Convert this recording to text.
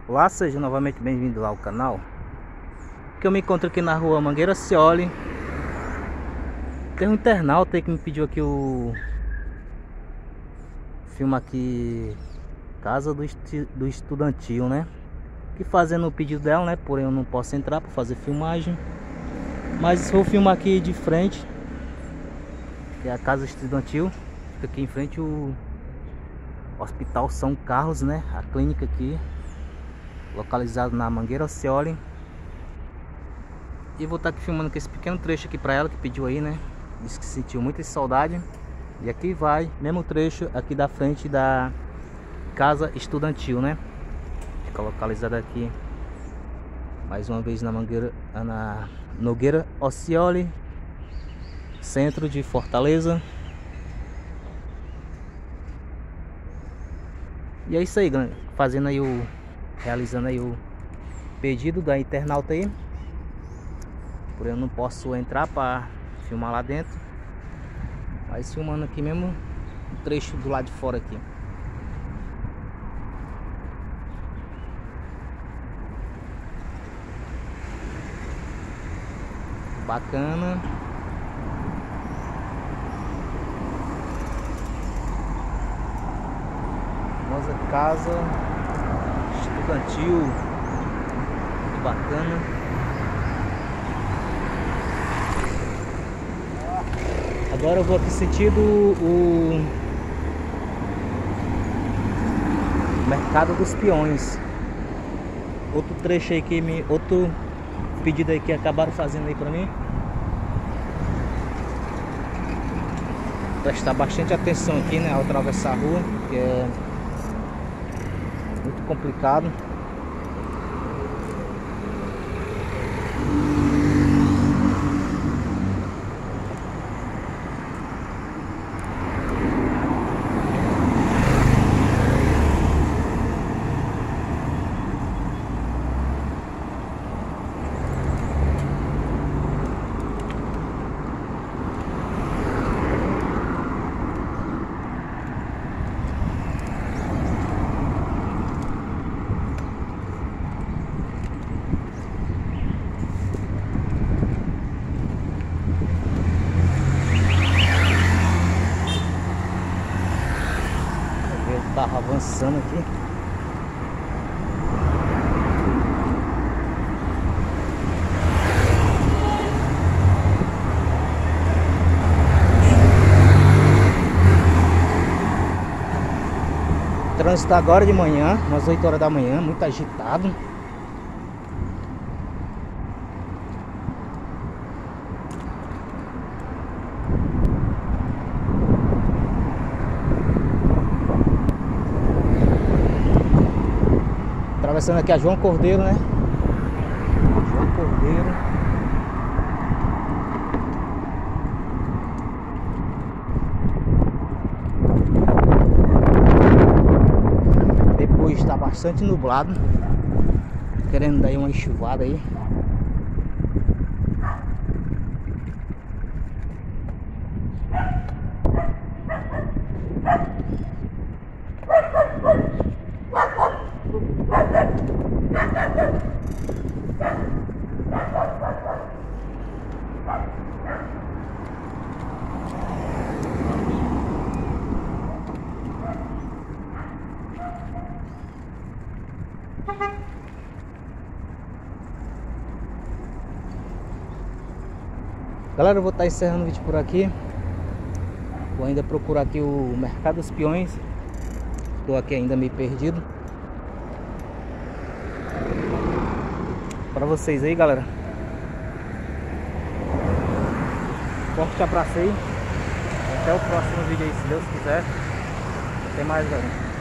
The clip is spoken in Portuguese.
Olá, seja novamente bem-vindo ao canal. Que eu me encontro aqui na rua Mangueira Scioli. Tem um internauta aí que me pediu aqui o filme aqui Casa do Estudantil, né? Que fazendo o pedido dela, né? Porém eu não posso entrar para fazer filmagem. Mas vou filmar aqui de frente, que é a Casa Estudantil. Fica aqui em frente o Hospital São Carlos, né? A clínica aqui, localizado na Mangueira Scioli. E vou estar aqui filmando com esse pequeno trecho aqui para ela, que pediu aí, né? Disse que sentiu muita saudade. E aqui vai, mesmo trecho aqui da frente da Casa Estudantil, né? Fica localizada aqui, mais uma vez, na Nogueira Scioli, centro de Fortaleza. E é isso aí, galera. Fazendo aí realizando aí o pedido da internauta aí. Por eu não posso entrar para filmar lá dentro, mas filmando aqui mesmo um trecho do lado de fora aqui. Bacana. Nossa casa estudantil, muito bacana. Agora eu vou aqui sentido o Mercado dos Peões. Outro trecho aí outro pedido aí que acabaram fazendo aí pra mim. Prestar bastante atenção aqui, né, ao atravessar a rua, que é muito complicado. O carro avançando aqui. Trânsito agora de manhã, umas 8 horas da manhã, muito agitado. Atravessando aqui a João Cordeiro, né? João Cordeiro. Depois está bastante nublado, querendo dar uma enxuvada aí. Galera, eu vou estar encerrando o vídeo por aqui. Vou ainda procurar aqui o Mercado dos Peões. Estou aqui ainda meio perdido. Para vocês aí, galera. Forte abraço aí. Até o próximo vídeo aí, se Deus quiser. Até mais, galera.